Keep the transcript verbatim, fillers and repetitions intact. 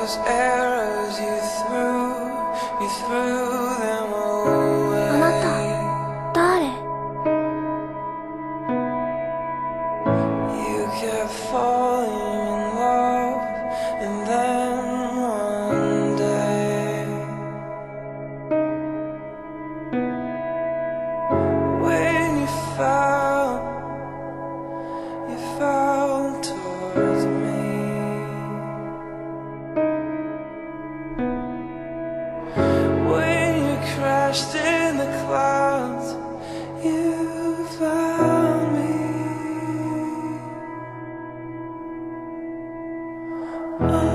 those arrows you threw, you threw them away. あなた、誰？ You kept falling in love, and then one day, when you fell, you fell towards me. When you crashed in the clouds, you found me. Oh.